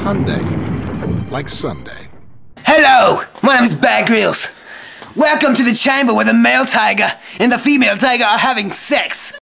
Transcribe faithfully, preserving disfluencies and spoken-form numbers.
Hyundai. Like Sunday. Hello, my name is Bear Grylls. Welcome to the chamber where the male tiger and the female tiger are having sex.